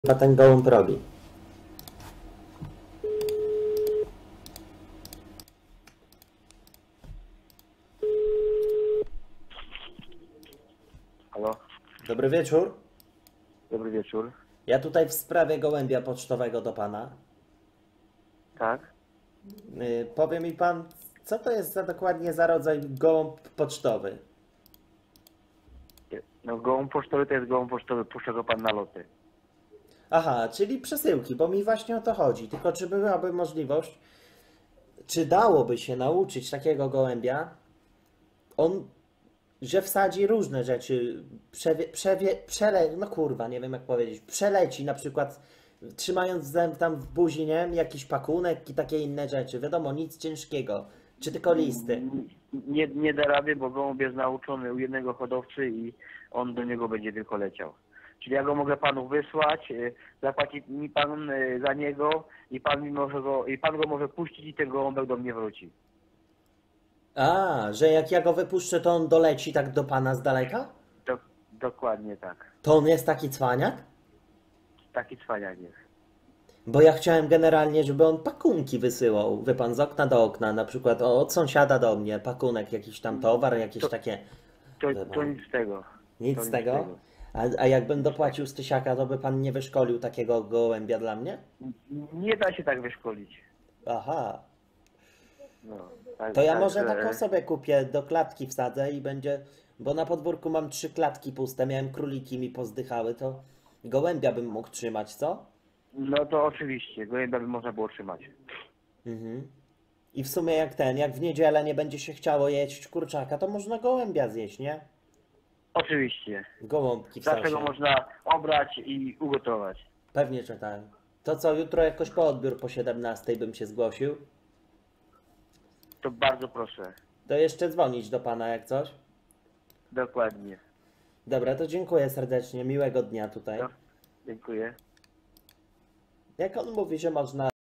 Chyba ten gołąb robi. Halo, Dobry wieczór. dobry wieczór. Ja tutaj w sprawie gołębia pocztowego do pana. Tak? Powie mi pan, co to jest dokładnie za rodzaj gołąb pocztowy? No gołąb pocztowy to jest gołąb pocztowy, puszcza go pan na loty. Aha, czyli przesyłki, bo mi właśnie o to chodzi. Tylko czy byłaby możliwość, czy dałoby się nauczyć takiego gołębia, że wsadzi różne rzeczy, no kurwa, nie wiem jak powiedzieć, przeleci na przykład trzymając tam w buzi, nie wiem, jakiś pakunek i takie inne rzeczy. Wiadomo, nic ciężkiego, czy tylko listy. Nie da rady, bo gołąb jest nauczony u jednego hodowcy i on do niego będzie tylko leciał. Czyli ja go mogę panu wysłać, zapłaci mi pan za niego i pan go może puścić i ten gołąbek do mnie wróci. A, że jak ja go wypuszczę, to on doleci tak do pana z daleka? Dokładnie tak. To on jest taki cwaniak? Taki cwaniak jest. Bo ja chciałem generalnie, żeby on pakunki wysyłał, wie pan, z okna do okna, na przykład od sąsiada do mnie, pakunek, jakiś tam towar, jakieś takie... To nic z tego. Nic To z tego? A jakbym dopłacił z tysiaka, to by pan nie wyszkolił takiego gołębia dla mnie? Nie da się tak wyszkolić. Aha. No, To ja może także- taką sobie kupię, do klatki wsadzę i będzie... Bo na podwórku mam 3 klatki puste, miałem króliki mi pozdychały, to gołębia bym mógł trzymać, co? No to oczywiście, gołębia by można było trzymać. Mhm. I w sumie jak w niedzielę nie będzie się chciało jeść kurczaka, to można gołębia zjeść, nie? Oczywiście. Gołąbki w Zawsze sosie. go można obrać i ugotować. Pewnie, że tak. To co, jutro jakoś po odbiór po 17 bym się zgłosił? To bardzo proszę. To jeszcze dzwonić do pana jak coś? Dokładnie. Dobra, to dziękuję serdecznie. Miłego dnia tutaj. No, dziękuję. Jak on mówi, że można